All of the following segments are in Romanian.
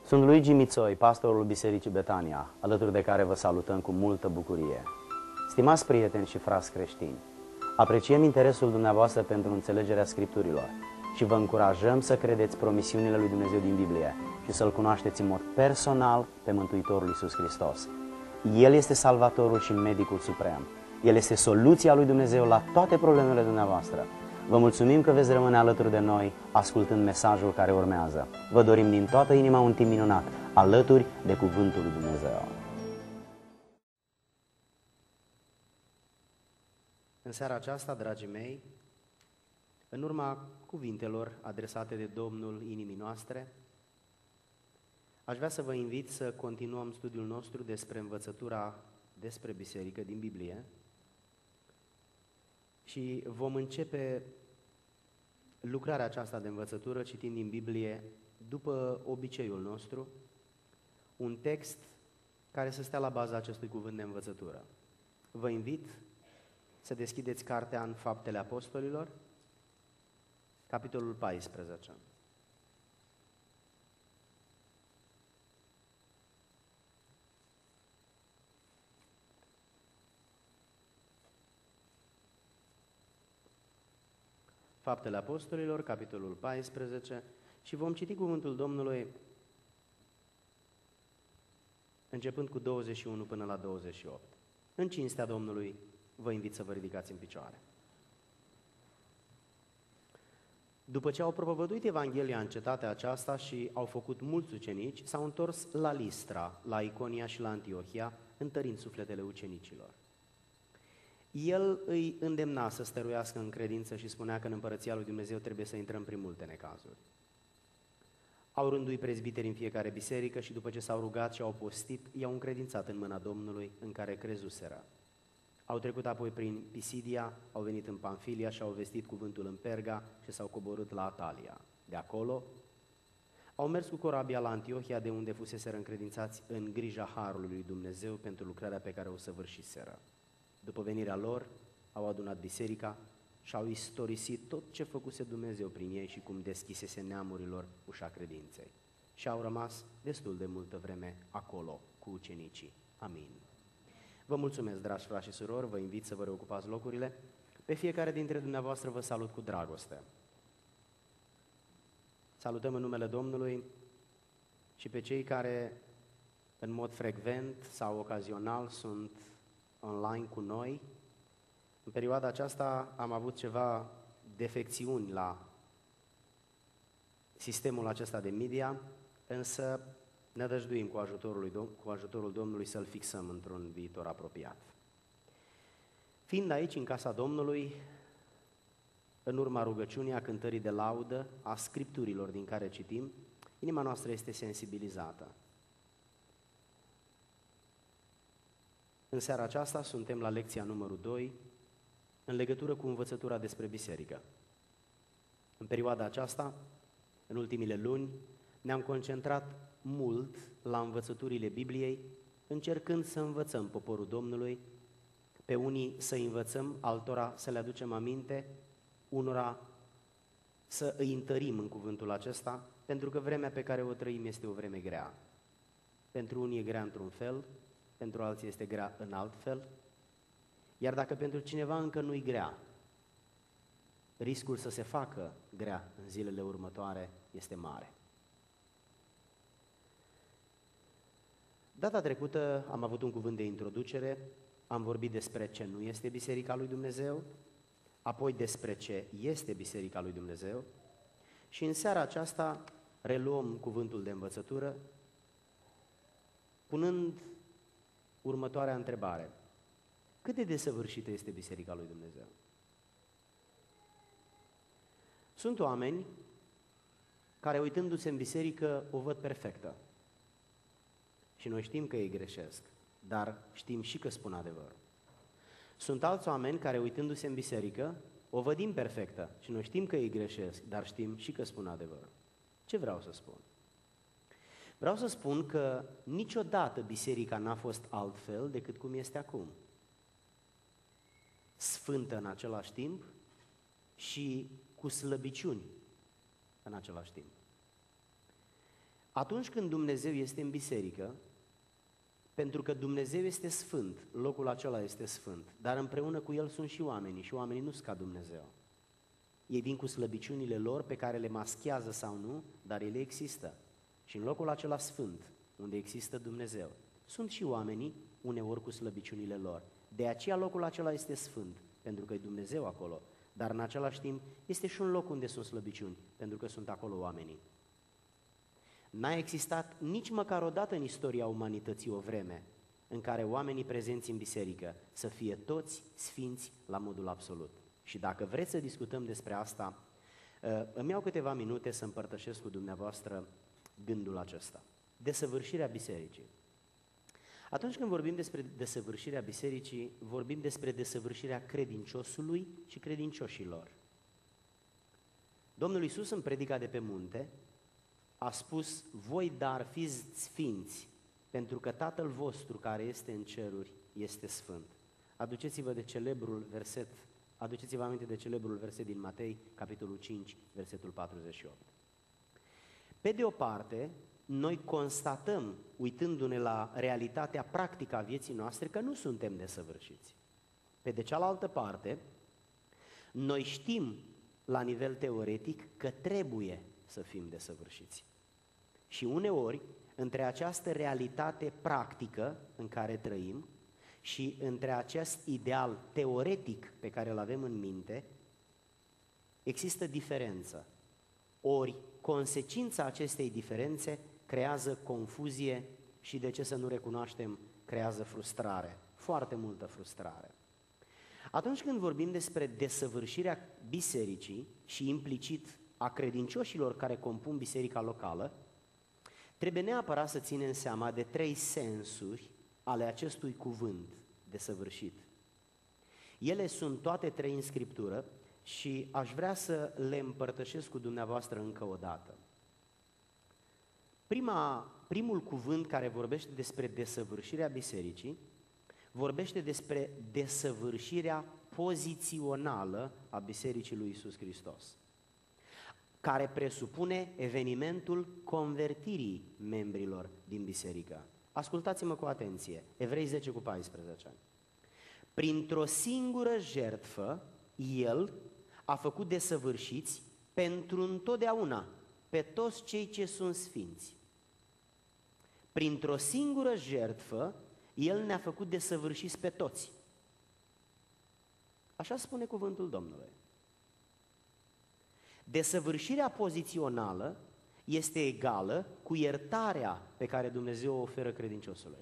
Sunt Luigi Mițoi, pastorul Bisericii Betania, alături de care vă salutăm cu multă bucurie. Stimați prieteni și frați creștini, apreciem interesul dumneavoastră pentru înțelegerea Scripturilor și vă încurajăm să credeți promisiunile lui Dumnezeu din Biblie și să-L cunoașteți în mod personal pe Mântuitorul Iisus Hristos. El este Salvatorul și Medicul Suprem. El este soluția lui Dumnezeu la toate problemele dumneavoastră. Vă mulțumim că veți rămâne alături de noi, ascultând mesajul care urmează. Vă dorim din toată inima un timp minunat, alături de Cuvântul lui Dumnezeu. În seara aceasta, dragii mei, în urma cuvintelor adresate de Domnul inimii noastre, aș vrea să vă invit să continuăm studiul nostru despre învățătura despre biserică din Biblie și vom începe lucrarea aceasta de învățătură citind din Biblie, după obiceiul nostru, un text care să stea la baza acestui cuvânt de învățătură. Vă invit să deschideți cartea în Faptele Apostolilor, capitolul 14. Faptele Apostolilor, capitolul 14, și vom citi cuvântul Domnului începând cu 21 până la 28. În cinstea Domnului vă invit să vă ridicați în picioare. După ce au propovăduit Evanghelia în cetatea aceasta și au făcut mulți ucenici, s-au întors la Listra, la Iconia și la Antiohia, întărind sufletele ucenicilor. El îi îndemna să stăruiască în credință și spunea că în Împărăția lui Dumnezeu trebuie să intrăm prin multe necazuri. Au rânduit prezbiteri în fiecare biserică și după ce s-au rugat și au postit, i-au încredințat în mâna Domnului în care crezuseră. Au trecut apoi prin Pisidia, au venit în Pamfilia și au vestit cuvântul în Perga și s-au coborât la Atalia. De acolo au mers cu corabia la Antiohia, de unde fuseseră încredințați în grija harului lui Dumnezeu pentru lucrarea pe care o săvârșiseră. După venirea lor, au adunat biserica și au istorisit tot ce făcuse Dumnezeu prin ei și cum deschisese neamurilor ușa credinței. Și au rămas destul de multă vreme acolo cu ucenicii. Amin. Vă mulțumesc, dragi frați și surori, vă invit să vă reocupați locurile. Pe fiecare dintre dumneavoastră vă salut cu dragoste. Salutăm în numele Domnului și pe cei care în mod frecvent sau ocazional sunt online cu noi. În perioada aceasta am avut ceva defecțiuni la sistemul acesta de media, însă ne dăjduim cu ajutorul Domnului să-l fixăm într-un viitor apropiat. Fiind aici, în casa Domnului, în urma rugăciunii, a cântării de laudă, a scripturilor din care citim, inima noastră este sensibilizată. În seara aceasta suntem la lecția numărul 2, în legătură cu învățătura despre biserică. În perioada aceasta, în ultimile luni, ne-am concentrat mult la învățăturile Bibliei, încercând să învățăm poporul Domnului, pe unii să învățăm, altora să le aducem aminte, unora să îi întărim în cuvântul acesta, pentru că vremea pe care o trăim este o vreme grea. Pentru unii e grea într-un fel, pentru alții este grea în alt fel, iar dacă pentru cineva încă nu-i grea, riscul să se facă grea în zilele următoare este mare. Data trecută am avut un cuvânt de introducere, am vorbit despre ce nu este Biserica lui Dumnezeu, apoi despre ce este Biserica lui Dumnezeu și în seara aceasta reluăm cuvântul de învățătură, punând următoarea întrebare: cât de desăvârșită este Biserica lui Dumnezeu? Sunt oameni care, uitându-se în biserică, o văd perfectă. Și noi știm că ei greșesc, dar știm și că spun adevărul. Sunt alți oameni care, uitându-se în biserică, o văd imperfectă și noi știm că ei greșesc, dar știm și că spun adevărul. Ce vreau să spun? Vreau să spun că niciodată biserica n-a fost altfel decât cum este acum. Sfântă în același timp și cu slăbiciuni în același timp. Atunci când Dumnezeu este în biserică, pentru că Dumnezeu este sfânt, locul acela este sfânt, dar împreună cu El sunt și oamenii nu sunt ca Dumnezeu. Ei vin cu slăbiciunile lor pe care le maschează sau nu, dar ele există. Și în locul acela sfânt, unde există Dumnezeu, sunt și oamenii uneori cu slăbiciunile lor. De aceea locul acela este sfânt, pentru că e Dumnezeu acolo, dar în același timp este și un loc unde sunt slăbiciuni, pentru că sunt acolo oamenii. N-a existat nici măcar o dată în istoria umanității o vreme în care oamenii prezenți în biserică să fie toți sfinți la modul absolut. Și dacă vreți să discutăm despre asta, îmi iau câteva minute să împărtășesc cu dumneavoastră gândul acesta. Desăvârșirea bisericii. Atunci când vorbim despre desăvârșirea bisericii, vorbim despre desăvârșirea credinciosului și credincioșilor. Domnul Iisus în predica de pe munte a spus: voi dar fiți sfinți, pentru că Tatăl vostru care este în ceruri este sfânt. Aduceți-vă aminte de celebrul verset din Matei, capitolul 5, versetul 48. Pe de o parte, noi constatăm, uitându-ne la realitatea practică a vieții noastre, că nu suntem desăvârșiți. Pe de cealaltă parte, noi știm la nivel teoretic că trebuie să fim desăvârșiți. Și uneori, între această realitate practică în care trăim și între acest ideal teoretic pe care îl avem în minte, există diferență. Ori consecința acestei diferențe creează confuzie și, de ce să nu recunoaștem, creează frustrare, foarte multă frustrare. Atunci când vorbim despre desăvârșirea bisericii și implicit a credincioșilor care compun biserica locală, trebuie neapărat să ținem seama de 3 sensuri ale acestui cuvânt desăvârșit. Ele sunt toate 3 în Scriptură și aș vrea să le împărtășesc cu dumneavoastră încă o dată. Primul cuvânt care vorbește despre desăvârșirea bisericii vorbește despre desăvârșirea pozițională a Bisericii lui Iisus Hristos, care presupune evenimentul convertirii membrilor din biserică. Ascultați-mă cu atenție, Evrei 10 cu 14. Printr-o singură jertfă, El a făcut desăvârșiți pentru întotdeauna pe toți cei ce sunt sfinți. Printr-o singură jertfă, El ne-a făcut desăvârșiți pe toți. Așa spune cuvântul Domnului. Desăvârșirea pozițională este egală cu iertarea pe care Dumnezeu o oferă credinciosului.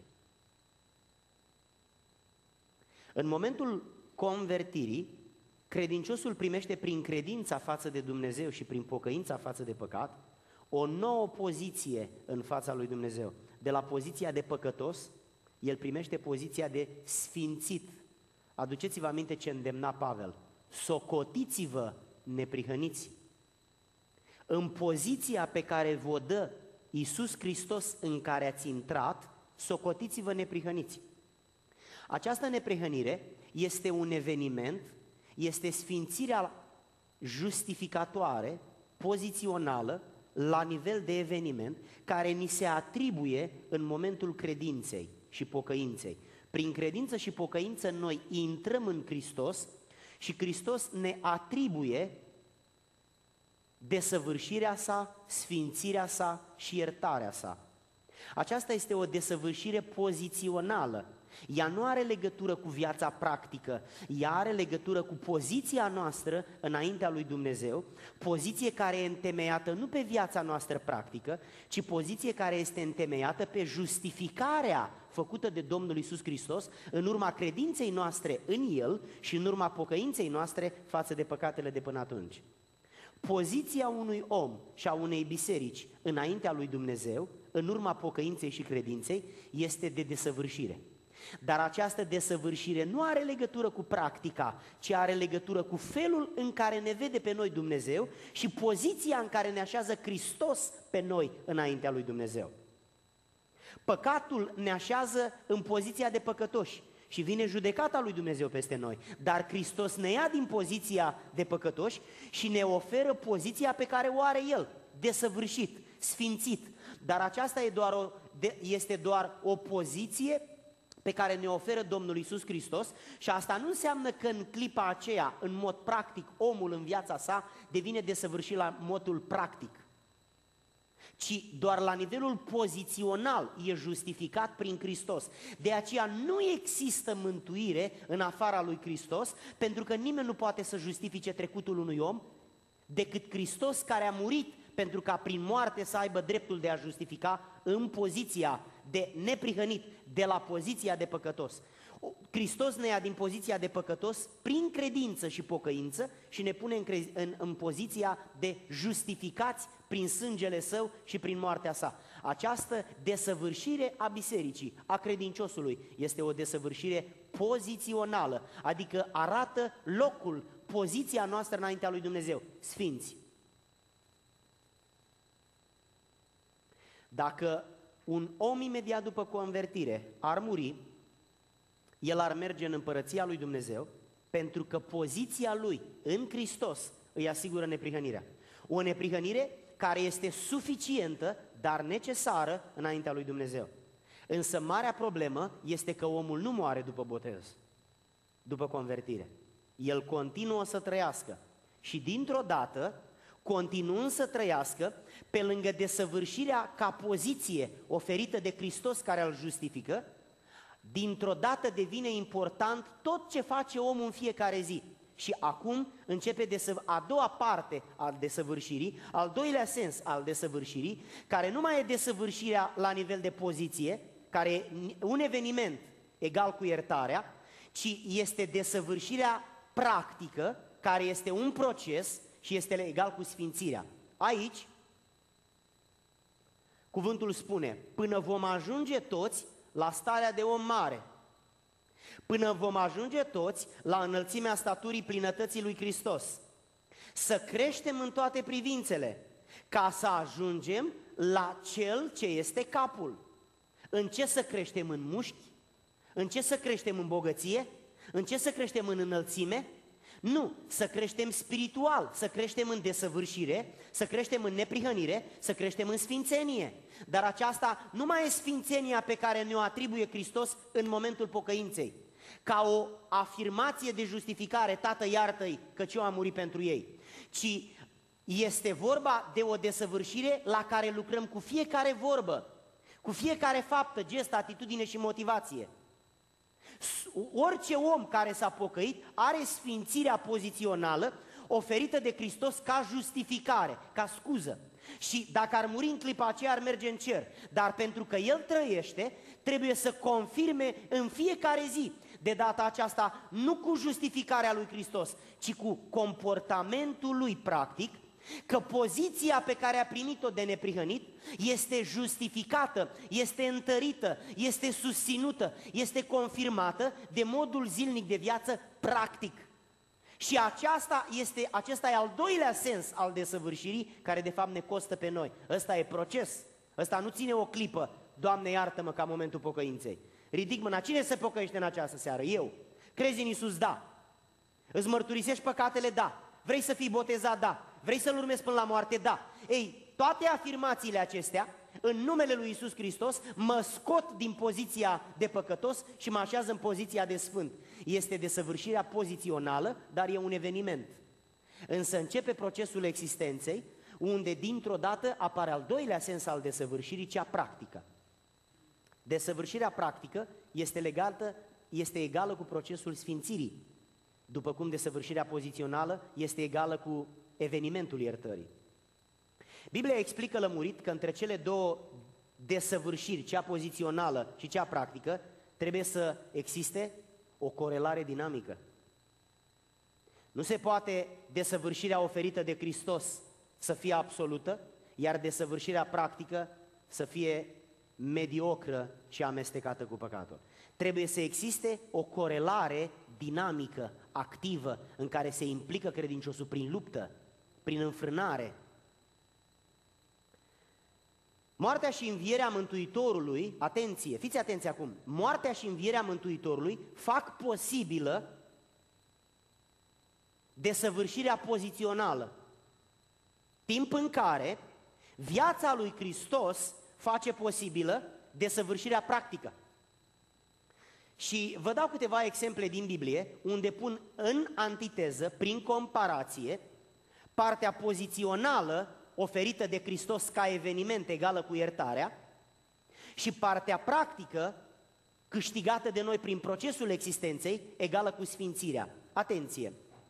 În momentul convertirii, credinciosul primește prin credința față de Dumnezeu și prin pocăința față de păcat o nouă poziție în fața lui Dumnezeu. De la poziția de păcătos, el primește poziția de sfințit. Aduceți-vă aminte ce îndemna Pavel: socotiți-vă neprihăniți. În poziția pe care vă dă Iisus Hristos în care ați intrat, socotiți-vă neprihăniți. Această neprihănire este un eveniment, este sfințirea justificatoare, pozițională, la nivel de eveniment, care ni se atribuie în momentul credinței și pocăinței. Prin credință și pocăință noi intrăm în Hristos și Hristos ne atribuie desăvârșirea sa, sfințirea sa și iertarea sa. Aceasta este o desăvârșire pozițională. Ea nu are legătură cu viața practică, ea are legătură cu poziția noastră înaintea lui Dumnezeu, poziție care e întemeiată nu pe viața noastră practică, ci poziție care este întemeiată pe justificarea făcută de Domnul Iisus Hristos în urma credinței noastre în El și în urma pocăinței noastre față de păcatele de până atunci. Poziția unui om și a unei biserici înaintea lui Dumnezeu, în urma pocăinței și credinței, este de desăvârșire. Dar această desăvârșire nu are legătură cu practica, ci are legătură cu felul în care ne vede pe noi Dumnezeu și poziția în care ne așează Hristos pe noi înaintea lui Dumnezeu. Păcatul ne așează în poziția de păcătoși și vine judecata lui Dumnezeu peste noi, dar Hristos ne ia din poziția de păcătoși și ne oferă poziția pe care o are El, desăvârșit, sfințit. dar aceasta este doar o poziție pe care ne oferă Domnul Iisus Hristos și asta nu înseamnă că în clipa aceea, în mod practic, omul în viața sa devine desăvârșit la modul practic, ci doar la nivelul pozițional e justificat prin Hristos. De aceea nu există mântuire în afara lui Hristos, pentru că nimeni nu poate să justifice trecutul unui om decât Hristos, care a murit pentru ca prin moarte să aibă dreptul de a justifica în poziția de neprihănit, de la poziția de păcătos. Hristos ne ia din poziția de păcătos prin credință și pocăință și ne pune în poziția de justificați prin sângele Său și prin moartea Sa. Această desăvârșire a bisericii, a credinciosului, este o desăvârșire pozițională, adică arată locul, poziția noastră înaintea lui Dumnezeu, sfinți. Dacă un om imediat după convertire ar muri, el ar merge în împărăția lui Dumnezeu, pentru că poziția lui în Hristos îi asigură neprihănirea. O neprihănire care este suficientă, dar necesară înaintea lui Dumnezeu. Însă marea problemă este că omul nu moare după botez, după convertire. El continuă să trăiască și dintr-o dată, continuând să trăiască, pe lângă desăvârșirea ca poziție oferită de Hristos care îl justifică, dintr-o dată devine important tot ce face omul în fiecare zi. Și acum începe a doua parte al desăvârșirii, al doilea sens al desăvârșirii, care nu mai e desăvârșirea la nivel de poziție, care e un eveniment egal cu iertarea, ci este desăvârșirea practică, care este un proces și este egal cu sfințirea. Aici, cuvântul spune, până vom ajunge toți la starea de om mare, până vom ajunge toți la înălțimea staturii plinătății lui Hristos, să creștem în toate privințele, ca să ajungem la Cel ce este capul. În ce să creștem? În mușchi? În ce să creștem? În bogăție? În ce să creștem? În înălțime? Nu, să creștem spiritual, să creștem în desăvârșire, să creștem în neprihănire, să creștem în sfințenie. Dar aceasta nu mai e sfințenia pe care ne-o atribuie Hristos în momentul pocăinței, ca o afirmație de justificare, Tată iartă-i căci eu am murit pentru ei, ci este vorba de o desăvârșire la care lucrăm cu fiecare vorbă, cu fiecare faptă, gest, atitudine și motivație. Orice om care s-a pocăit are sfințirea pozițională oferită de Hristos ca justificare, ca scuză. Și dacă ar muri în clipa aceea, ar merge în cer. Dar pentru că El trăiește, trebuie să confirme în fiecare zi, de data aceasta nu cu justificarea lui Hristos, ci cu comportamentul lui practic, că poziția pe care a primit-o de neprihănit este justificată, este întărită, este susținută, este confirmată de modul zilnic de viață practic. Și acesta e al doilea sens al desăvârșirii, care de fapt ne costă pe noi. Ăsta e proces, ăsta nu ține o clipă, Doamne iartă-mă, ca momentul pocăinței. Ridic mâna, cine se pocăiește în această seară? Eu. Crezi în Iisus? Da. Îți mărturisești păcatele? Da. Vrei să fii botezat? Da. Vrei să-L urmezi până la moarte? Da. Ei, toate afirmațiile acestea, în numele lui Iisus Hristos, mă scot din poziția de păcătos și mă așează în poziția de sfânt. Este desăvârșirea pozițională, dar e un eveniment. Însă începe procesul existenței, unde dintr-o dată apare al doilea sens al desăvârșirii, cea practică. Desăvârșirea practică este egală cu procesul sfințirii, după cum desăvârșirea pozițională este egală cu evenimentul iertării. Biblia explică lămurit că între cele două desăvârșiri, cea pozițională și cea practică, trebuie să existe o corelare dinamică. Nu se poate desăvârșirea oferită de Hristos să fie absolută, iar desăvârșirea practică să fie mediocră și amestecată cu păcatul. Trebuie să existe o corelare dinamică, activă, în care se implică credinciosul prin luptă, prin înfrânare. Moartea și învierea Mântuitorului, atenție, fiți atenți acum, moartea și învierea Mântuitorului fac posibilă desăvârșirea pozițională, timp în care viața lui Hristos face posibilă desăvârșirea practică. Și vă dau câteva exemple din Biblie, unde pun în antiteză, prin comparație, partea pozițională oferită de Hristos ca eveniment egală cu iertarea și partea practică câștigată de noi prin procesul existenței egală cu sfințirea. Atenție!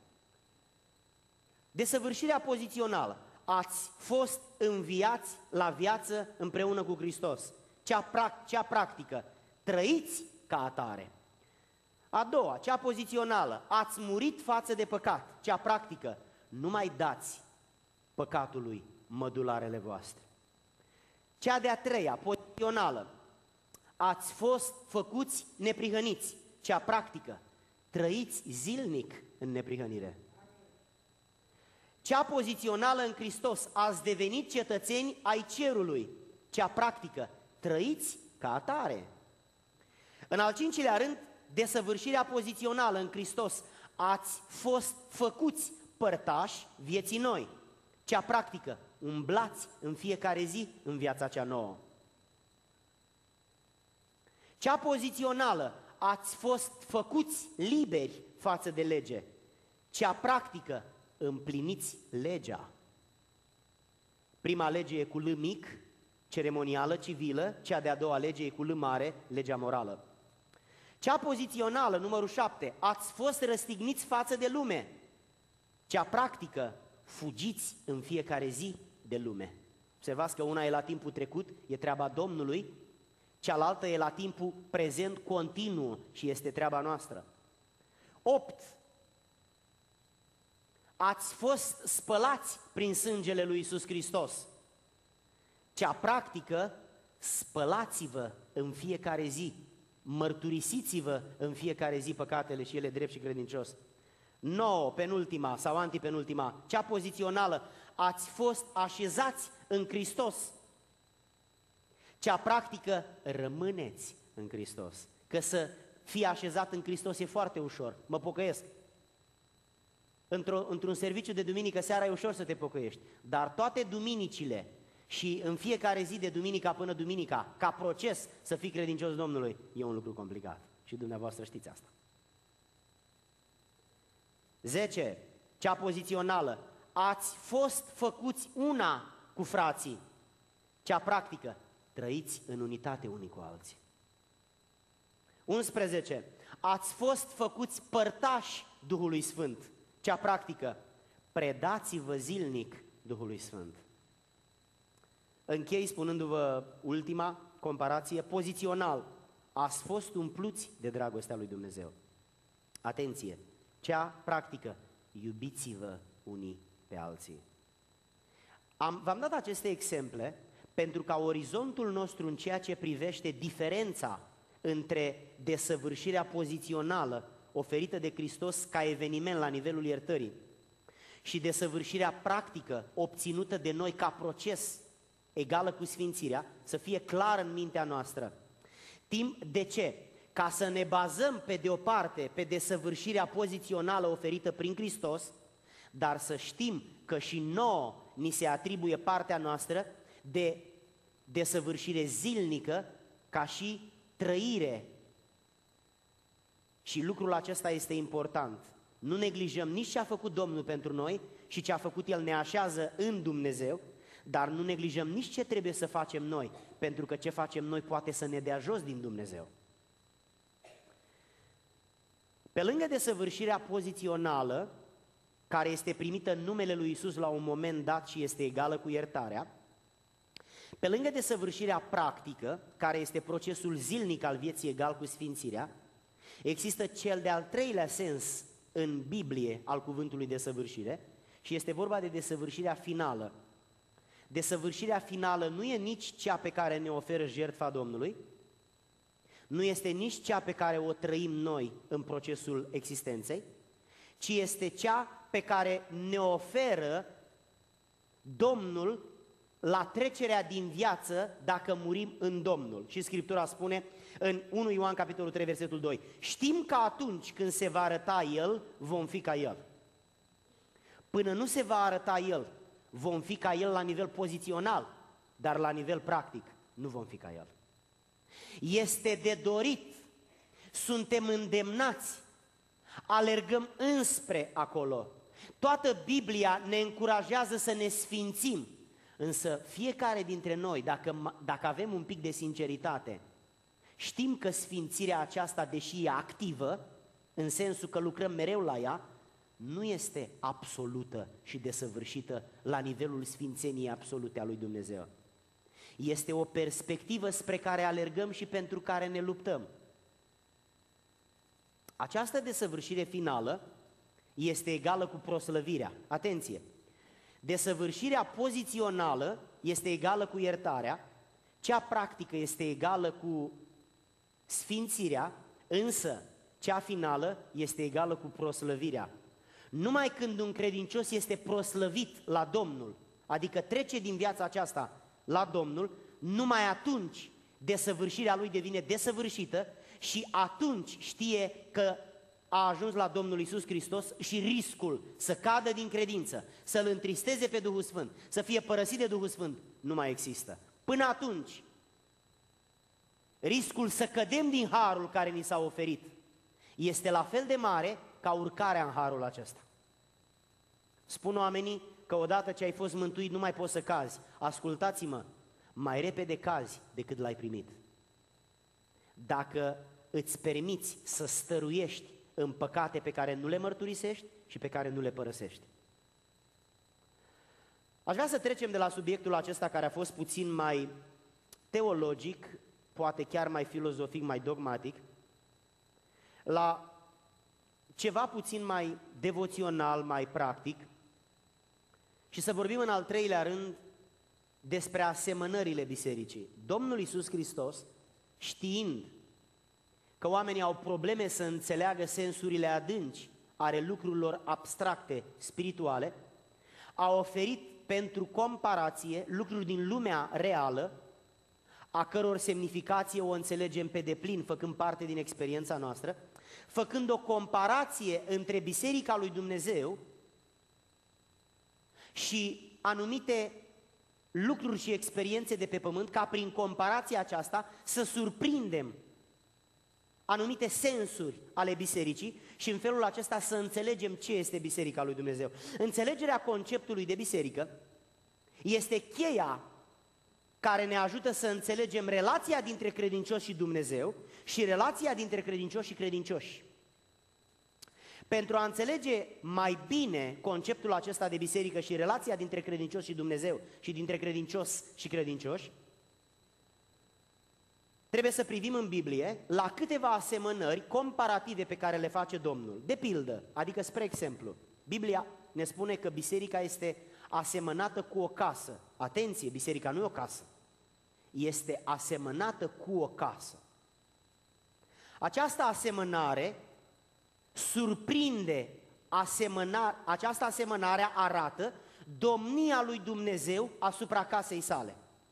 Desăvârșirea pozițională. Ați fost înviați la viață împreună cu Hristos. Cea practică. Trăiți ca atare. A doua, cea pozițională. Ați murit față de păcat. Cea practică. Nu mai dați păcatului mădularele voastre. Cea de-a treia, pozițională. Ați fost făcuți neprihăniți. Cea practică. Trăiți zilnic în neprihănire. Cea pozițională în Hristos. Ați devenit cetățeni ai cerului. Cea practică. Trăiți ca atare. În al cincilea rând, desăvârșirea pozițională în Hristos. Ați fost făcuți părtași vieții noi. Cea practică. Umblați în fiecare zi în viața cea nouă. Cea pozițională. Ați fost făcuți liberi față de lege. Cea practică. Împliniți legea. Prima lege e cu L mic, ceremonială, civilă, cea de-a doua lege e cu L mare, legea morală. Cea pozițională, numărul 7, ați fost răstigniți față de lume. Cea practică, fugiți în fiecare zi de lume. Observați că una e la timpul trecut, e treaba Domnului, cealaltă e la timpul prezent continuu și este treaba noastră. 8. Ați fost spălați prin sângele lui Iisus Hristos. Cea practică, spălați-vă în fiecare zi, mărturisiți-vă în fiecare zi păcatele și ele drept și credincios. 9, penultima sau antipenultima, cea pozițională, ați fost așezați în Hristos. Cea practică, rămâneți în Hristos. Că să fii așezat în Hristos e foarte ușor, mă pocăiesc. Într-un serviciu de duminică seara e ușor să te pocăiești, dar toate duminicile și în fiecare zi de duminica până duminica, ca proces să fii credincios Domnului, e un lucru complicat și dumneavoastră știți asta. 10. Cea pozițională. Ați fost făcuți una cu frații. Cea practică. Trăiți în unitate unii cu alții. 11. Ați fost făcuți părtași Duhului Sfânt. Cea practică. Predați-vă zilnic Duhului Sfânt. Închei spunându-vă ultima comparație, pozițional. Ați fost umpluți de dragostea lui Dumnezeu. Atenție! Cea practică, iubiți-vă unii pe alții. V-am dat aceste exemple pentru ca orizontul nostru în ceea ce privește diferența între desăvârșirea pozițională oferită de Hristos ca eveniment la nivelul iertării și desăvârșirea practică obținută de noi ca proces egală cu sfințirea, să fie clar în mintea noastră. De ce? Ca să ne bazăm pe de o parte pe desăvârșirea pozițională oferită prin Hristos, dar să știm că și nouă ni se atribuie partea noastră de desăvârșire zilnică ca și trăire. Și lucrul acesta este important. Nu neglijăm nici ce a făcut Domnul pentru noi și ce a făcut El ne așează în Dumnezeu, dar nu neglijăm nici ce trebuie să facem noi, pentru că ce facem noi poate să ne dea jos din Dumnezeu. Pe lângă desăvârșirea pozițională, care este primită în numele lui Iisus la un moment dat și este egală cu iertarea, pe lângă desăvârșirea practică, care este procesul zilnic al vieții egal cu sfințirea, există cel de-al treilea sens în Biblie al cuvântului desăvârșire și este vorba de desăvârșirea finală. Desăvârșirea finală nu e nici cea pe care ne oferă jertfa Domnului, nu este nici cea pe care o trăim noi în procesul existenței, ci este cea pe care ne oferă Domnul la trecerea din viață dacă murim în Domnul. Și Scriptura spune în 1 Ioan capitolul 3, versetul 2: știm că atunci când se va arăta El, vom fi ca El. Până nu se va arăta El, vom fi ca El la nivel pozițional, dar la nivel practic nu vom fi ca El. Este de dorit, suntem îndemnați, alergăm înspre acolo. Toată Biblia ne încurajează să ne sfințim, însă fiecare dintre noi, dacă avem un pic de sinceritate, știm că sfințirea aceasta, deși e activă, în sensul că lucrăm mereu la ea, nu este absolută și desăvârșită la nivelul sfințeniei absolute a lui Dumnezeu. Este o perspectivă spre care alergăm și pentru care ne luptăm. Această desăvârșire finală este egală cu proslăvirea. Atenție! Desăvârșirea pozițională este egală cu iertarea, cea practică este egală cu sfințirea, însă cea finală este egală cu proslăvirea. Numai când un credincios este proslăvit la Domnul, adică trece din viața aceasta la Domnul, numai atunci desăvârșirea lui devine desăvârșită și atunci știe că a ajuns la Domnul Iisus Hristos și riscul să cadă din credință, să-L întristeze pe Duhul Sfânt, să fie părăsit de Duhul Sfânt, nu mai există. Până atunci, riscul să cădem din harul care ni s-a oferit este la fel de mare ca urcarea în harul acesta. Spun oamenii că odată ce ai fost mântuit nu mai poți să cazi. Ascultați-mă, mai repede cazi decât l-ai primit. Dacă îți permiți să stăruiești în păcate pe care nu le mărturisești și pe care nu le părăsești. Aș vrea să trecem de la subiectul acesta care a fost puțin mai teologic, poate chiar mai filozofic, mai dogmatic, la ceva puțin mai devoțional, mai practic și să vorbim în al treilea rând despre asemănările bisericii. Domnul Iisus Hristos, știind că oamenii au probleme să înțeleagă sensurile adânci ale lucrurilor abstracte, spirituale, a oferit pentru comparație lucruri din lumea reală, a căror semnificație o înțelegem pe deplin, făcând parte din experiența noastră, făcând o comparație între Biserica lui Dumnezeu și anumite lucruri și experiențe de pe pământ, ca prin comparația aceasta să surprindem anumite sensuri ale bisericii și în felul acesta să înțelegem ce este Biserica lui Dumnezeu. Înțelegerea conceptului de biserică este cheia care ne ajută să înțelegem relația dintre credincioși și Dumnezeu și relația dintre credincioși și credincioși. Pentru a înțelege mai bine conceptul acesta de biserică și relația dintre credincioși și Dumnezeu și dintre credincios și credincioși, trebuie să privim în Biblie la câteva asemănări comparative pe care le face Domnul. De pildă, adică spre exemplu, Biblia ne spune că biserica este asemănată cu o casă. Atenție, biserica nu e o casă. Este asemănată cu o casă. Această asemănare surprinde, această asemănare arată domnia lui Dumnezeu asupra casei sale.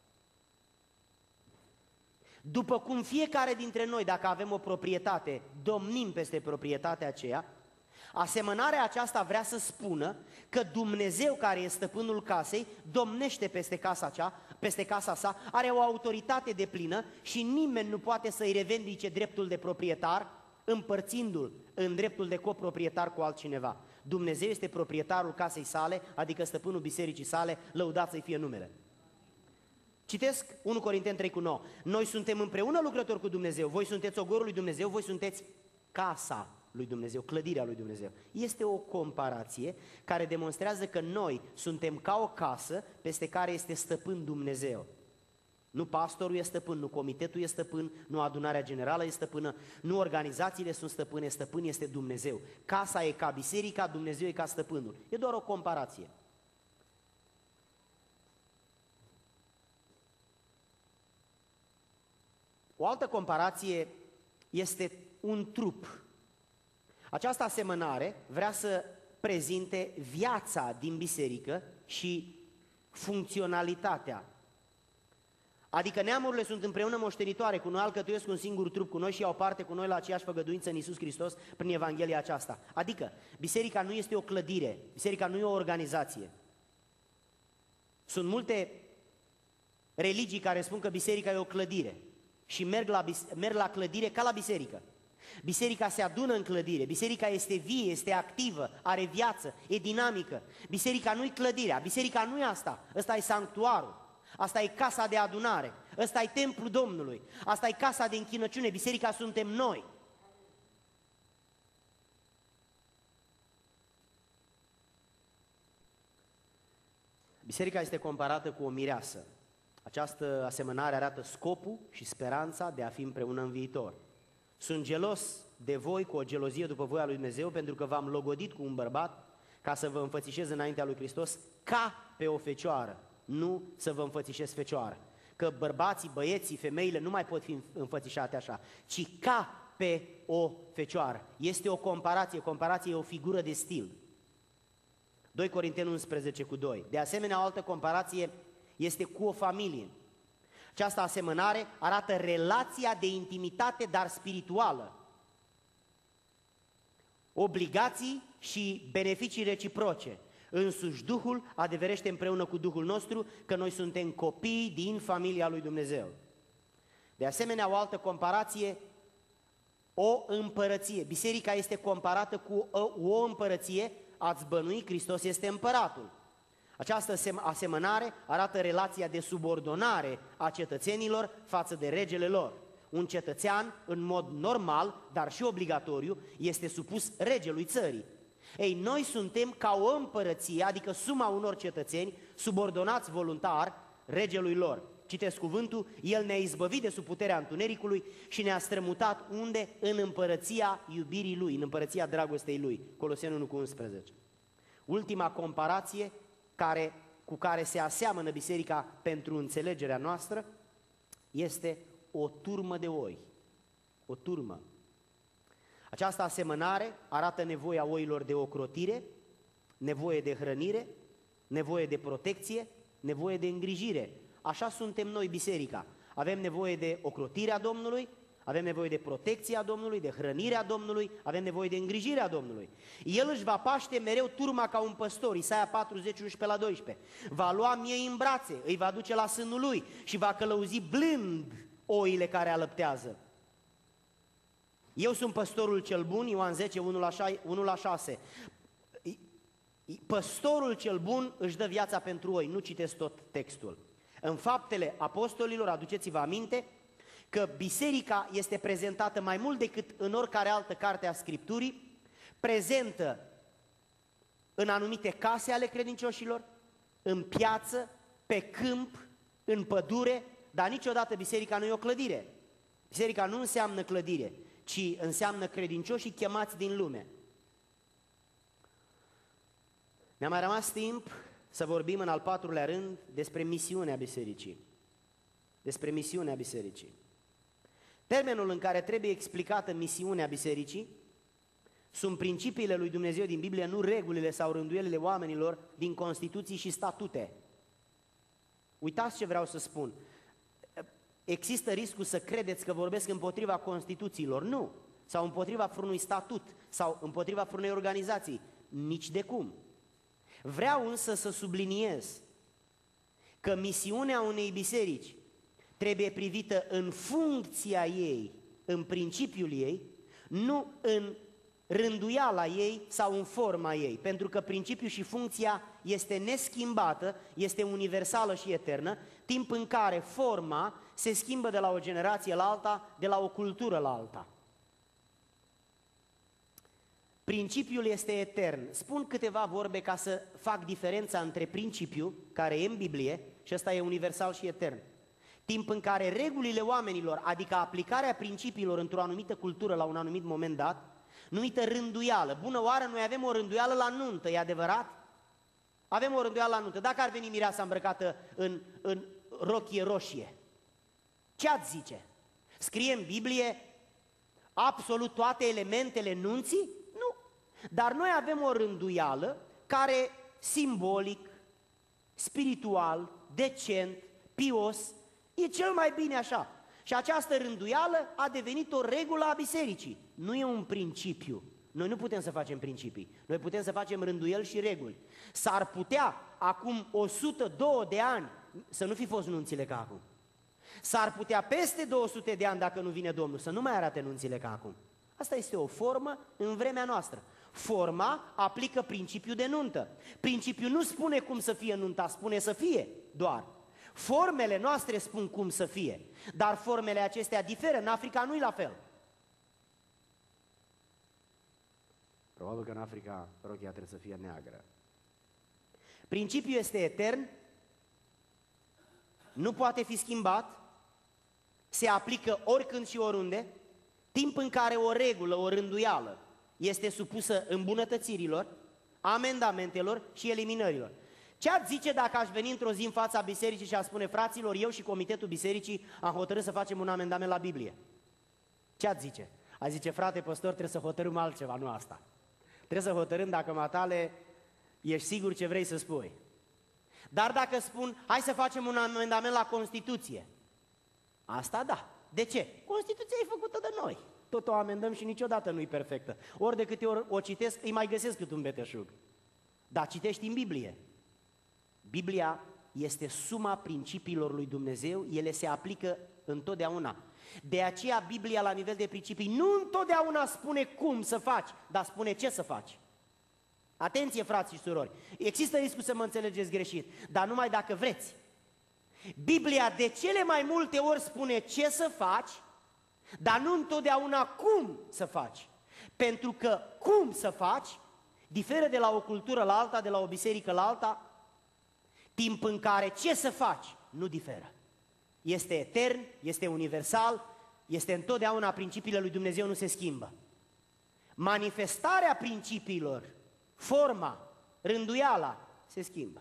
După cum fiecare dintre noi, dacă avem o proprietate, domnim peste proprietatea aceea, asemănarea aceasta vrea să spună că Dumnezeu, care e stăpânul casei, domnește peste casa sa, are o autoritate deplină și nimeni nu poate să-i revendice dreptul de proprietar, împărțindu-l în dreptul de coproprietar cu altcineva. Dumnezeu este proprietarul casei sale, adică stăpânul bisericii sale, lăudat să-i fie numele. Citesc 1 Corinteni 3:9. Noi suntem împreună lucrători cu Dumnezeu, voi sunteți ogorul lui Dumnezeu, voi sunteți casa lui Dumnezeu, clădirea lui Dumnezeu. Este o comparație care demonstrează că noi suntem ca o casă peste care este stăpân Dumnezeu. Nu pastorul e stăpân, nu comitetul e stăpân, nu adunarea generală e stăpână, nu organizațiile sunt stăpâne, stăpân este Dumnezeu. Casa e ca biserica, Dumnezeu e ca stăpânul. E doar o comparație. O altă comparație este un trup. Această asemănare vrea să prezinte viața din biserică și funcționalitatea. Adică neamurile sunt împreună moștenitoare, cu noi alcătuiesc un singur trup cu noi și iau parte cu noi la aceeași făgăduință în Iisus Hristos prin Evanghelia aceasta. Adică biserica nu este o clădire, biserica nu e o organizație. Sunt multe religii care spun că biserica e o clădire și merg la clădire ca la biserică. Biserica se adună în clădire, biserica este vie, este activă, are viață, e dinamică. Biserica nu-i clădirea, biserica nu e asta, ăsta e sanctuarul, asta e casa de adunare, ăsta e templul Domnului, asta e casa de închinăciune, biserica suntem noi. Biserica este comparată cu o mireasă. Această asemănare arată scopul și speranța de a fi împreună în viitor. Sunt gelos de voi cu o gelozie după voia lui Dumnezeu, pentru că v-am logodit cu un bărbat ca să vă înfățișez înaintea lui Hristos ca pe o fecioară, nu să vă înfățișez fecioară. Că bărbații, băieții, femeile nu mai pot fi înfățișate așa, ci ca pe o fecioară. Este o comparație, comparație e o figură de stil. 2 Corinteni 11:2. De asemenea, o altă comparație este cu o familie. Această asemănare arată relația de intimitate, dar spirituală. Obligații și beneficii reciproce. Însuși Duhul adeverește împreună cu Duhul nostru că noi suntem copii din familia lui Dumnezeu. De asemenea, o altă comparație, o împărăție. Biserica este comparată cu o împărăție. Ați bănui, Hristos este împăratul. Această asemănare arată relația de subordonare a cetățenilor față de regele lor. Un cetățean, în mod normal, dar și obligatoriu, este supus regelui țării. Ei, noi suntem ca o împărăție, adică suma unor cetățeni subordonați voluntar regelui lor. Citesc cuvântul, El ne-a izbăvit de sub puterea întunericului și ne-a strămutat unde? În împărăția iubirii Lui, în împărăția dragostei Lui. Coloseni 1:11. Ultima comparație cu care se aseamănă biserica pentru înțelegerea noastră este o turmă de oi. O turmă. Această asemănare arată nevoia oilor de ocrotire, nevoie de hrănire, nevoie de protecție, nevoie de îngrijire. Așa suntem noi, biserica. Avem nevoie de ocrotirea Domnului, avem nevoie de protecția Domnului, de hrănirea Domnului, avem nevoie de îngrijirea Domnului. El își va paște mereu turma ca un păstor, Isaia 40:11-12. Va lua miei în brațe, îi va duce la sânul lui și va călăuzi blând oile care alăptează. Eu sunt păstorul cel bun, Ioan 10:1-6. Păstorul cel bun își dă viața pentru oi, nu citesc tot textul. În Faptele Apostolilor, aduceți-vă aminte că biserica este prezentată mai mult decât în oricare altă carte a Scripturii, prezentă în anumite case ale credincioșilor, în piață, pe câmp, în pădure, dar niciodată biserica nu e o clădire. Biserica nu înseamnă clădire, ci înseamnă credincioșii chemați din lume. Ne-a mai rămas timp să vorbim în al patrulea rând despre misiunea bisericii. Despre misiunea bisericii. Termenul în care trebuie explicată misiunea bisericii sunt principiile lui Dumnezeu din Biblie, nu regulile sau rânduielile oamenilor din Constituții și statute. Uitați ce vreau să spun. Există riscul să credeți că vorbesc împotriva Constituțiilor. Nu. Sau împotriva vreunui statut, sau împotriva vreunei organizații. Nici de cum. Vreau însă să subliniez că misiunea unei biserici trebuie privită în funcția ei, în principiul ei, nu în rânduiala ei sau în forma ei, pentru că principiul și funcția este neschimbată, este universală și eternă, timp în care forma se schimbă de la o generație la alta, de la o cultură la alta. Principiul este etern. Spun câteva vorbe ca să fac diferența între principiu, care e în Biblie, și ăsta e universal și etern. Timp în care regulile oamenilor, adică aplicarea principiilor într-o anumită cultură la un anumit moment dat, numită rânduială. Bună oară, noi avem o rânduială la nuntă, e adevărat? Avem o rânduială la nuntă. Dacă ar veni mireasa îmbrăcată în rochie roșie, ce ați zice? Scrie în Biblie absolut toate elementele nunții? Nu. Dar noi avem o rânduială care simbolic, spiritual, decent, pios, e cel mai bine așa. Și această rânduială a devenit o regulă a bisericii. Nu e un principiu. Noi nu putem să facem principii. Noi putem să facem rânduieli și reguli. S-ar putea, acum 102 de ani, să nu fi fost nunțile ca acum. S-ar putea peste 200 de ani, dacă nu vine Domnul, să nu mai arate nunțile ca acum. Asta este o formă în vremea noastră. Forma aplică principiul de nuntă. Principiul nu spune cum să fie nunta, spune să fie doar. Formele noastre spun cum să fie, dar formele acestea diferă. În Africa nu-i la fel. Probabil că în Africa rochia trebuie să fie neagră. Principiul este etern, nu poate fi schimbat, se aplică oricând și oriunde, timp în care o regulă, o rânduială este supusă îmbunătățirilor, amendamentelor și eliminărilor. Ce ați zice dacă aș veni într-o zi în fața bisericii și aș spune: fraților, eu și comitetul bisericii am hotărât să facem un amendament la Biblie? Ce ați zice? Ați zice: frate păstor, trebuie să hotărâm altceva, nu asta. Trebuie să hotărâm dacă, matale, ești sigur ce vrei să spui. Dar dacă spun: hai să facem un amendament la Constituție, asta da. De ce? Constituția e făcută de noi. Tot o amendăm și niciodată nu e perfectă. Ori de câte ori o citesc, îi mai găsesc cât un beteșug. Dar citești în Biblie. Biblia este suma principiilor lui Dumnezeu, ele se aplică întotdeauna. De aceea Biblia, la nivel de principii, nu întotdeauna spune cum să faci, dar spune ce să faci. Atenție, frați și surori, există riscul să mă înțelegeți greșit, dar numai dacă vreți. Biblia de cele mai multe ori spune ce să faci, dar nu întotdeauna cum să faci. Pentru că cum să faci diferă de la o cultură la alta, de la o biserică la alta, timp în care ce să faci nu diferă. Este etern, este universal, este întotdeauna, principiile lui Dumnezeu nu se schimbă. Manifestarea principiilor, forma, rânduiala, se schimbă.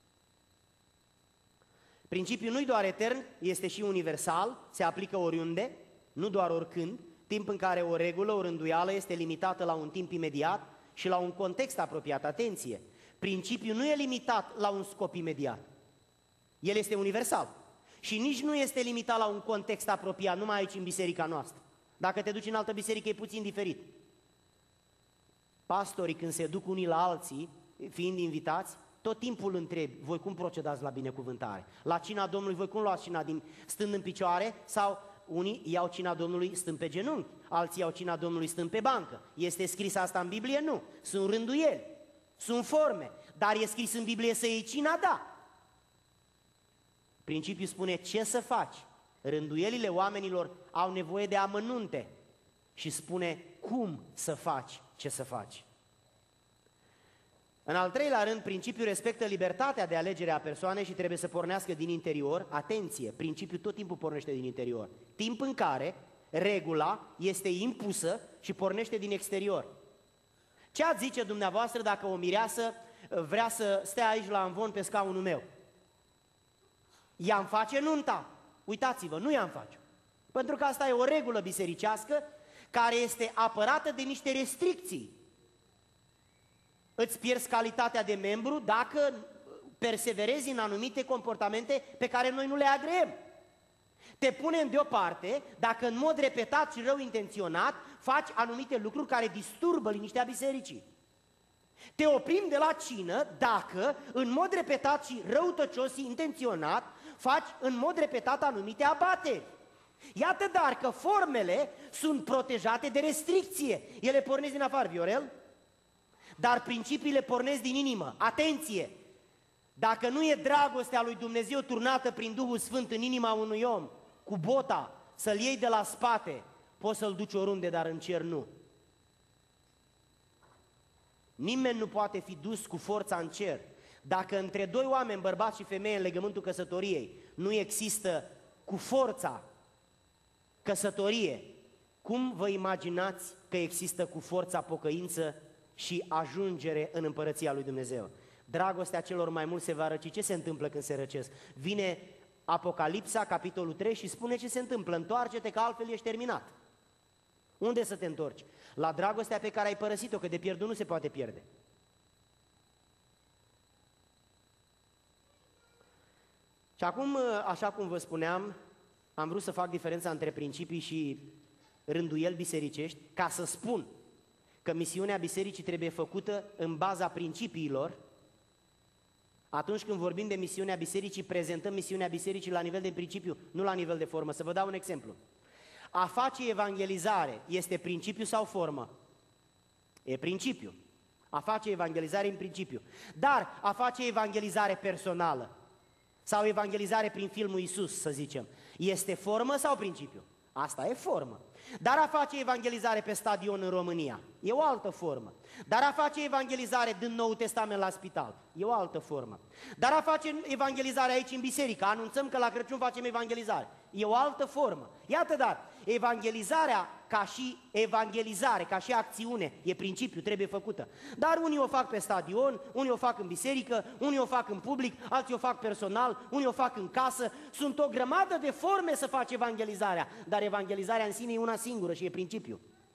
Principiul nu-i doar etern, este și universal, se aplică oriunde, nu doar oricând, timp în care o regulă, o rânduială este limitată la un timp imediat și la un context apropiat. Atenție! Principiul nu e limitat la un scop imediat. El este universal. Și nici nu este limitat la un context apropiat, numai aici în biserica noastră. Dacă te duci în altă biserică, e puțin diferit. Pastorii, când se duc unii la alții, fiind invitați, tot timpul întrebi: voi cum procedați la binecuvântare? La cina Domnului, voi cum luați cina? Stând în picioare? Sau unii iau cina Domnului stând pe genunchi, alții iau cina Domnului stând pe bancă. Este scris asta în Biblie? Nu. Sunt rânduieli, sunt forme, dar e scris în Biblie să iei cina? Da. Principiul spune ce să faci. Rânduielile oamenilor au nevoie de amănunte și spune cum să faci ce să faci. În al treilea rând, principiul respectă libertatea de alegere a persoanei și trebuie să pornească din interior. Atenție, principiul tot timpul pornește din interior. Timp în care regula este impusă și pornește din exterior. Ce ați zice dumneavoastră dacă o mireasă vrea să stea aici la amvon pe scaunul meu? I-am face nunta? Uitați-vă, nu i-am face. Pentru că asta e o regulă bisericească care este apărată de niște restricții. Îți pierzi calitatea de membru dacă perseverezi în anumite comportamente pe care noi nu le agreem. Te punem deoparte dacă în mod repetat și rău intenționat faci anumite lucruri care disturbă liniștea bisericii. Te oprim de la cină dacă în mod repetat și răutăcios intenționat faci în mod repetat anumite abateri. Iată dar că formele sunt protejate de restricție. Ele pornesc din afară, Viorel, dar principiile pornesc din inimă. Atenție! Dacă nu e dragostea lui Dumnezeu turnată prin Duhul Sfânt în inima unui om, cu bota, să-l iei de la spate, poți să-l duci oriunde, dar în cer nu. Nimeni nu poate fi dus cu forța în cer. Dacă între doi oameni, bărbat și femeie, în legământul căsătoriei, nu există cu forța căsătorie, cum vă imaginați că există cu forța pocăință și ajungere în împărăția lui Dumnezeu? Dragostea celor mai mulți se va răci. Ce se întâmplă când se răcesc? Vine Apocalipsa, capitolul 3 și spune ce se întâmplă. Întoarce-te că altfel ești terminat. Unde să te întorci? La dragostea pe care ai părăsit-o, că de pierdut nu se poate pierde. Și acum, așa cum vă spuneam, am vrut să fac diferența între principii și rânduieli bisericești, ca să spun că misiunea bisericii trebuie făcută în baza principiilor, Atunci când vorbim de misiunea bisericii, prezentăm misiunea bisericii la nivel de principiu, nu la nivel de formă. Să vă dau un exemplu. A face evangelizare este principiu sau formă? E principiu. A face evangelizare în principiu. Dar a face evangelizare personală sau evangelizare prin filmul Iisus, să zicem, este formă sau principiu? Asta e formă. Dar a face evangelizare pe stadion în România e o altă formă. Dar a face evangelizare din Noul Testament la spital e o altă formă. Dar a face evangelizare aici în biserică, anunțăm că la Crăciun facem evangelizare, e o altă formă. Iată, dar evangelizarea ca și evangelizare, ca și acțiune, e principiu, trebuie făcută. Dar unii o fac pe stadion, unii o fac în biserică, unii o fac în public, alții o fac personal, unii o fac în casă. Sunt o grămadă de forme să faci evangelizarea, dar evangelizarea în sine e una singură și e principiu.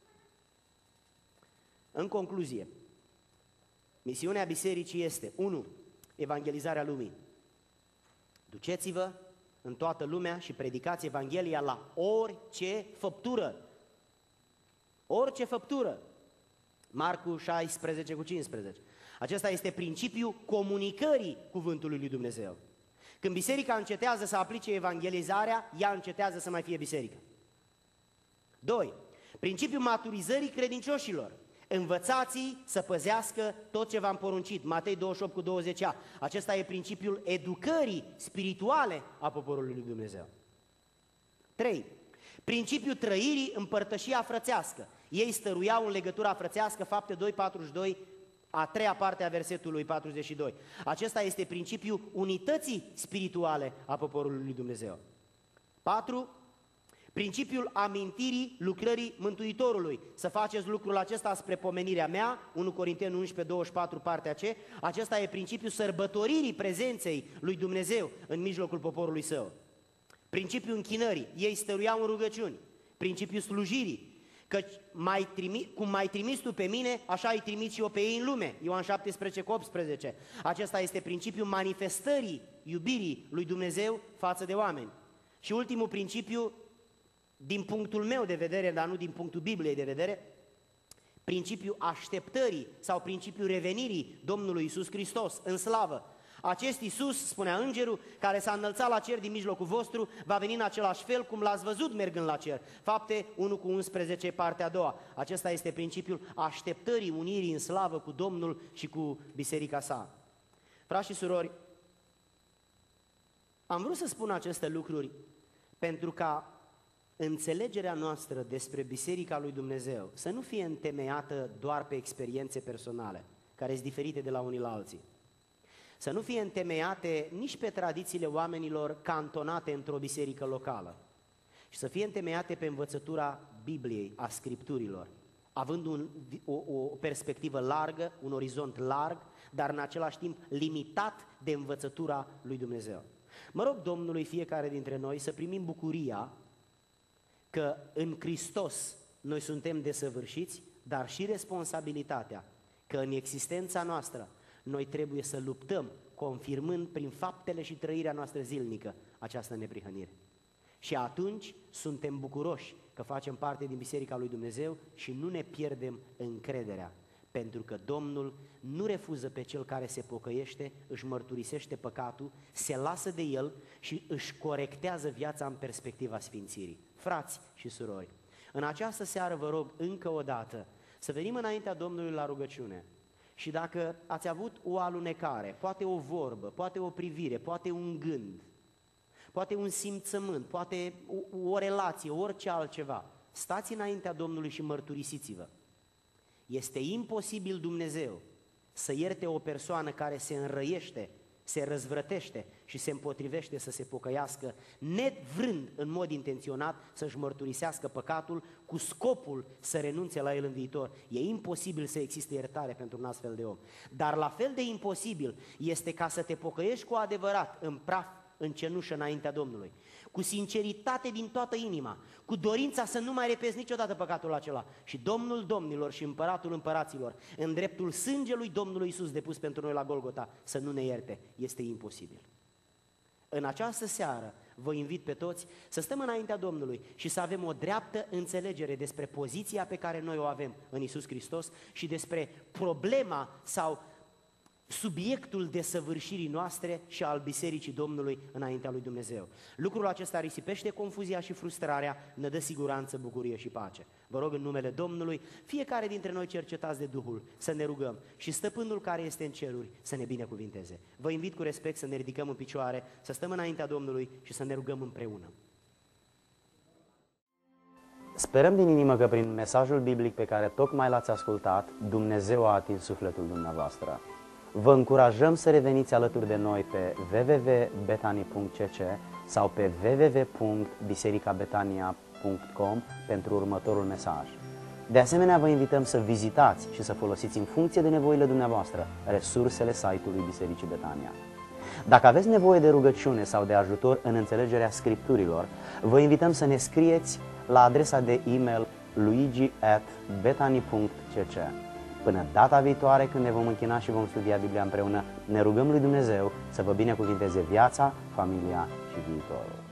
În concluzie, misiunea bisericii este 1. Evangelizarea lumii. Duceți-vă în toată lumea și predicați Evanghelia la orice făptură. Orice făptură. Marcu 16:15. Acesta este principiul comunicării cuvântului lui Dumnezeu. Când biserica încetează să aplice evangelizarea, ea încetează să mai fie biserică. 2. Principiul maturizării credincioșilor. Învățați-i să păzească tot ce v-am poruncit. Matei 28:20a. Acesta e principiul educării spirituale a poporului lui Dumnezeu. 3. Principiul trăirii în părtășia frățească. Ei stăruiau în legătura frățească, Fapte 2:42, a treia parte a versetului 42. Acesta este principiul unității spirituale a poporului lui Dumnezeu. 4. Principiul amintirii lucrării Mântuitorului. Să faceți lucrul acesta spre pomenirea mea, 1 Corinteni 11:24, partea C. Acesta e principiul sărbătoririi prezenței lui Dumnezeu în mijlocul poporului său. Principiul închinării. Ei stăruiau în rugăciuni. Principiul slujirii. Căci cum m-ai trimis tu pe mine, așa îi trimit și eu pe ei în lume. Ioan 17:18. Acesta este principiul manifestării iubirii lui Dumnezeu față de oameni. Și ultimul principiu, din punctul meu de vedere, dar nu din punctul Bibliei de vedere, principiul așteptării sau principiul revenirii Domnului Iisus Hristos în slavă. Acest Iisus, spunea îngerul, care s-a înălțat la cer din mijlocul vostru, va veni în același fel cum l-ați văzut mergând la cer. Fapte 1:11, partea a doua. Acesta este principiul așteptării unirii în slavă cu Domnul și cu biserica sa. Frați și surori, am vrut să spun aceste lucruri pentru ca înțelegerea noastră despre Biserica lui Dumnezeu să nu fie întemeiată doar pe experiențe personale, care sunt diferite de la unii la alții. Să nu fie întemeiate nici pe tradițiile oamenilor cantonate într-o biserică locală, și să fie întemeiate pe învățătura Bibliei, a Scripturilor, având o perspectivă largă, un orizont larg, dar în același timp limitat de învățătura lui Dumnezeu. Mă rog Domnului fiecare dintre noi să primim bucuria că în Hristos noi suntem desăvârșiți, dar și responsabilitatea că în existența noastră noi trebuie să luptăm, confirmând prin faptele și trăirea noastră zilnică această neprihănire. Și atunci suntem bucuroși că facem parte din Biserica lui Dumnezeu și nu ne pierdem încrederea, pentru că Domnul nu refuză pe cel care se pocăiește, își mărturisește păcatul, se lasă de el și își corectează viața în perspectiva sfințirii. Frați și surori, în această seară vă rog încă o dată să venim înaintea Domnului la rugăciune. Și dacă ați avut o alunecare, poate o vorbă, poate o privire, poate un gând, poate un simțământ, poate o relație, orice altceva, stați înaintea Domnului și mărturisiți-vă. Este imposibil Dumnezeu să ierte o persoană care se înrăiește, se răzvrătește și se împotrivește să se pocăiască, nevrând în mod intenționat să-și mărturisească păcatul cu scopul să renunțe la el în viitor. E imposibil să existe iertare pentru un astfel de om. Dar la fel de imposibil este ca să te pocăiești cu adevărat în praf, în cenușă înaintea Domnului, cu sinceritate din toată inima, cu dorința să nu mai repezi niciodată păcatul acela. Și Domnul domnilor și Împăratul împăraților, în dreptul sângelui Domnului Iisus depus pentru noi la Golgota, să nu ne ierte. Este imposibil. În această seară vă invit pe toți să stăm înaintea Domnului și să avem o dreaptă înțelegere despre poziția pe care noi o avem în Iisus Hristos și despre problema sau subiectul desăvârșirii noastre și al Bisericii Domnului înaintea lui Dumnezeu. Lucrul acesta risipește confuzia și frustrarea, ne dă siguranță, bucurie și pace. Vă rog în numele Domnului, fiecare dintre noi cercetați de Duhul, să ne rugăm și Stăpânul care este în ceruri să ne binecuvinteze. Vă invit cu respect să ne ridicăm în picioare, să stăm înaintea Domnului și să ne rugăm împreună. Sperăm din inimă că prin mesajul biblic pe care tocmai l-ați ascultat, Dumnezeu a atins sufletul dumneavoastră. Vă încurajăm să reveniți alături de noi pe www.betani.cc sau pe www.bisericabetania.com pentru următorul mesaj. De asemenea, vă invităm să vizitați și să folosiți în funcție de nevoile dumneavoastră resursele site-ului Bisericii Betania. Dacă aveți nevoie de rugăciune sau de ajutor în înțelegerea Scripturilor, vă invităm să ne scrieți la adresa de e-mail luigi@betani.cc. Până data viitoare, când ne vom închina și vom studia Biblia împreună, ne rugăm lui Dumnezeu să vă binecuvinteze viața, familia și viitorul.